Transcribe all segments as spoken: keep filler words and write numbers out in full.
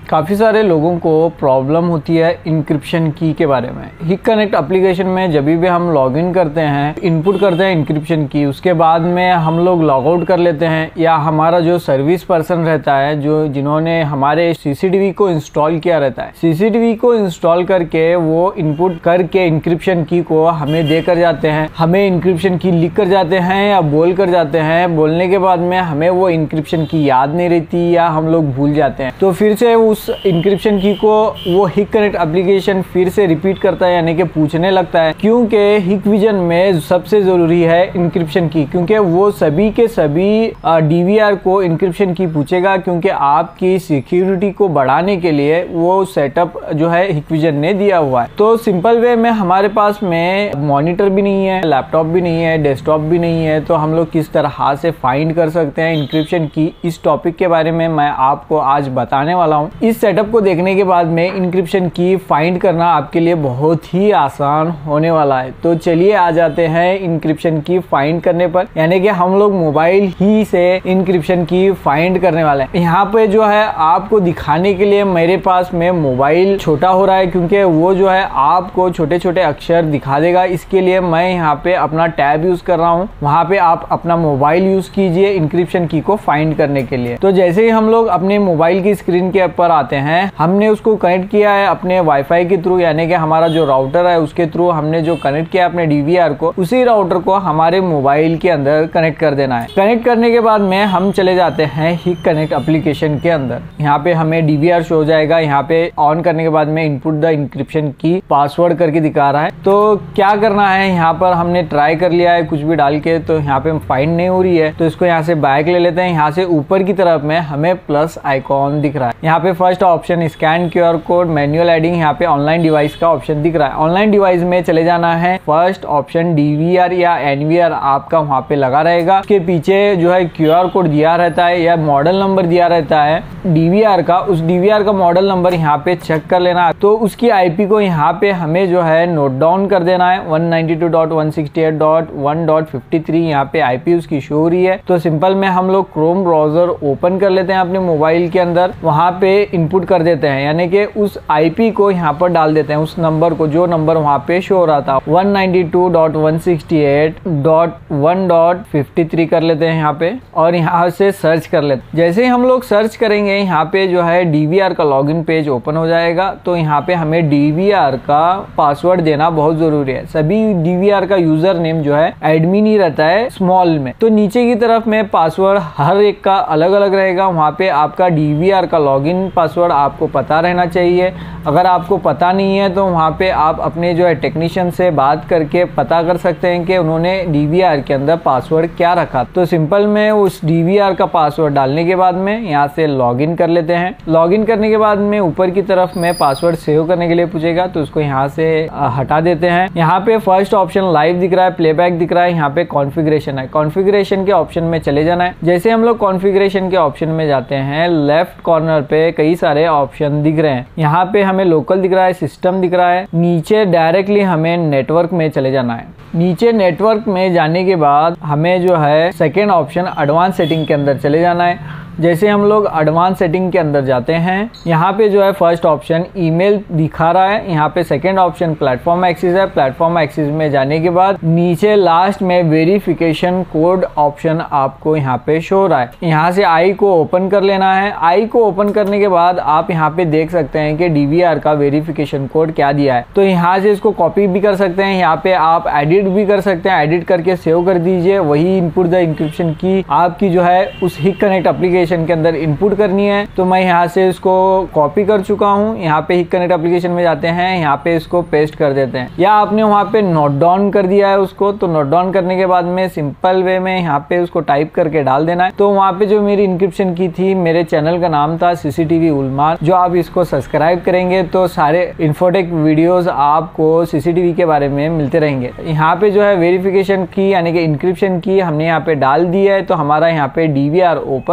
काफ़ी सारे लोगों को प्रॉब्लम होती है इंक्रिप्शन की के बारे में। हिक कनेक्ट एप्लीकेशन में जब भी हम लॉगिन करते हैं, इनपुट करते हैं इंक्रिप्शन की, उसके बाद में हम लोग लॉग आउट कर लेते हैं, या हमारा जो सर्विस पर्सन रहता है जो जिन्होंने हमारे सीसीटीवी को इंस्टॉल किया रहता है, सीसीटीवी को इंस्टॉल करके वो इनपुट करके इंक्रिप्शन की को हमें देकर जाते हैं, हमें इंक्रिप्शन की लिख कर जाते हैं या बोल कर जाते हैं। बोलने के बाद में हमें वो इंक्रिप्शन की याद नहीं रहती या हम लोग भूल जाते हैं, तो फिर से उस इंक्रिप्शन की को वो हिक कनेक्ट एप्लीकेशन फिर से रिपीट करता है, यानी कि पूछने लगता है। क्योंकि हिक विजन में सबसे जरूरी है इंक्रिप्शन की, क्योंकि वो सभी के सभी डीवीआर को इंक्रिप्शन की पूछेगा, क्योंकि आपकी सिक्योरिटी को बढ़ाने के लिए वो सेटअप जो है हिक विजन ने दिया हुआ है। तो सिंपल वे में हमारे पास में मॉनिटर भी नहीं है, लैपटॉप भी नहीं है, डेस्कटॉप भी नहीं है, तो हम लोग किस तरह से फाइंड कर सकते हैं इंक्रिप्शन की, इस टॉपिक के बारे में मैं आपको आज बताने वाला हूँ। इस सेटअप को देखने के बाद में इंक्रिप्शन की फाइंड करना आपके लिए बहुत ही आसान होने वाला है। तो चलिए आ जाते हैं इंक्रिप्शन की फाइंड करने पर, यानी कि हम लोग मोबाइल ही से इंक्रिप्शन की फाइंड करने वाले हैं। यहाँ पे जो है आपको दिखाने के लिए मेरे पास में मोबाइल छोटा हो रहा है, क्योंकि वो जो है आपको छोटे छोटे अक्षर दिखा देगा। इसके लिए मैं यहाँ पे अपना टैब यूज कर रहा हूँ, वहां पे आप अपना मोबाइल यूज कीजिए इंक्रिप्शन की को फाइंड करने के लिए। तो जैसे ही हम लोग अपने मोबाइल की स्क्रीन के ऊपर आते हैं, हमने उसको कनेक्ट किया है अपने वाईफाई के थ्रू, यानी कि हमारा जो राउटर है उसके थ्रू हमने जो कनेक्ट किया अपने डीवीआर को, उसी राउटर को हमारे मोबाइल के अंदर कनेक्ट कर देना है। कनेक्ट करने के बाद में हम चले जाते हैं हिक कनेक्ट एप्लीकेशन के अंदर। यहाँ पे हमें डीवीआर शो हो जाएगा, यहाँ पे ऑन करने के बाद में इनपुट द इंक्रिप्शन की पासवर्ड करके दिखा रहा है। तो क्या करना है, यहाँ पर हमने ट्राई कर लिया है कुछ भी डाल के, तो यहाँ पे फाइंड नहीं हो रही है, तो इसको यहाँ से बैक ले लेते हैं। यहाँ से ऊपर की तरफ में हमें प्लस आइकॉन दिख रहा है, यहाँ पे first option scan QR code manual adding, यहाँ पे ऑनलाइन डिवाइस का ऑप्शन दिख रहा है। ऑनलाइन डिवाइस में चले जाना है, फर्स्ट ऑप्शन डीवीआर या एनवीआर आपका वहाँ पे लगा रहेगा। उसके पीछे जो है क्यूआर कोड दिया रहता है या मॉडल नंबर दिया रहता है डीवीआर का, उस डीवीआर का मॉडल नंबर यहाँ पे चेक कर लेना है। तो उसकी आईपी को यहाँ पे हमें जो है नोट डाउन कर देना है, one ninety two dot one sixty eight dot one dot fifty three यहाँ पे आईपी उसकी शो हो रही है। तो सिंपल में हम लोग क्रोम ब्राउजर ओपन कर लेते हैं अपने मोबाइल के अंदर, वहां पे इनपुट कर देते हैं, यानी कि उस आईपी को यहाँ पर डाल देते हैं, उस नंबर को जो नंबर वहां पे शो हो रहा था one ninety two dot one sixty eight dot one dot fifty three कर लेते हैं यहाँ पे, और यहाँ से सर्च कर लेते हैं। जैसे ही हम लोग सर्च करेंगे यहाँ पे जो है डीवीआर का लॉगिन पेज ओपन हो जाएगा। तो यहाँ पे हमें डीवीआर का पासवर्ड देना बहुत जरूरी है। सभी डीवीआर का यूजर नेम जो है एडमिन ही रहता है स्मॉल में, तो नीचे की तरफ में पासवर्ड हर एक का अलग अलग रहेगा। वहां पे आपका डीवीआर का लॉगिन पासवर्ड आपको पता रहना चाहिए। अगर आपको पता नहीं है तो वहां पे आप अपने जो है टेक्नीशियन से बात करके पता कर सकते हैं कि उन्होंने डीवीआर के अंदर पासवर्ड क्या रखा। तो सिंपल में उस डीवीआर का पासवर्ड डालने के बाद में यहाँ से लॉगिन कर लेते हैं। लॉगिन करने के बाद में ऊपर की तरफ में पासवर्ड सेव करने के लिए पूछेगा, तो उसको यहाँ से हटा देते हैं। यहाँ पे फर्स्ट ऑप्शन लाइव दिख रहा है, प्लेबैक दिख रहा है, यहाँ पे कॉन्फ़िगरेशन है। कॉन्फ़िगरेशन के ऑप्शन में चले जाना है। जैसे हम लोग कॉन्फ़िगरेशन के ऑप्शन में जाते हैं, लेफ्ट कॉर्नर पे कई सारे ऑप्शन दिख रहे हैं। यहाँ पे हमें लोकल दिख रहा है, सिस्टम दिख रहा है, नीचे डायरेक्टली हमें नेटवर्क में चले जाना है। नीचे नेटवर्क में जाने के बाद हमें जो है सेकेंड ऑप्शन एडवांस सेटिंग के अंदर चले जाना है। जैसे हम लोग एडवांस सेटिंग के अंदर जाते हैं, यहाँ पे जो है फर्स्ट ऑप्शन ईमेल दिखा रहा है, यहाँ पे सेकंड ऑप्शन प्लेटफॉर्म एक्सेस है। प्लेटफॉर्म एक्सेस में जाने के बाद नीचे लास्ट में वेरिफिकेशन कोड ऑप्शन आपको यहाँ पे शो हो रहा है। यहाँ से आई को ओपन कर लेना है। आई को ओपन करने के बाद आप यहाँ पे देख सकते हैं कि डीवीआर का वेरिफिकेशन कोड क्या दिया है। तो यहाँ से इसको कॉपी भी कर सकते हैं, यहाँ पे आप एडिट भी कर सकते हैं, एडिट करके सेव कर दीजिए। वही इनपुट द इंक्रिप्शन की आपकी जो है उस हिक कनेक्ट एप्लीकेशन के अंदर इनपुट करनी है। तो मैं यहाँ से इसको कॉपी कर चुका हूँ। यहाँ पे हिक कनेक्ट एप्लीकेशन में जाते हैं, यहाँ पे इसको पेस्ट कर देते हैं, या आपने वहाँ पे नोट डाउन कर दिया है उसको, तो नोट डाउन करने के बाद में सिंपल वे में यहाँ पे उसको टाइप करके डाल देना है। तो वहाँ पे जो मेरी इंक्रिप्शन की थी, मेरे चैनल का नाम था सीसीटीवी उलमान। जो आप इसको सब्सक्राइब करेंगे तो सारे इन्फोटेक वीडियोस आपको सीसीटीवी के बारे में मिलते रहेंगे। यहाँ पे जो है वेरिफिकेशन की यानी कि इंक्रिप्शन की हमने यहाँ पे डाल दी है, तो हमारा यहाँ पे डीवीआर ओपन हो चुका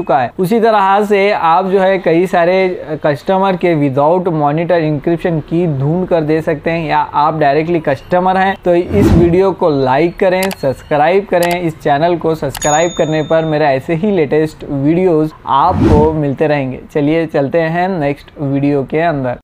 चुका है। उसी तरह से आप जो है कई सारे कस्टमर के विदाउट मॉनिटर इंक्रिप्शन की ढूंढ कर दे सकते हैं, या आप डायरेक्टली कस्टमर हैं तो इस वीडियो को लाइक करें, सब्सक्राइब करें। इस चैनल को सब्सक्राइब करने पर मेरा ऐसे ही लेटेस्ट वीडियोस आपको मिलते रहेंगे। चलिए चलते हैं नेक्स्ट वीडियो के अंदर।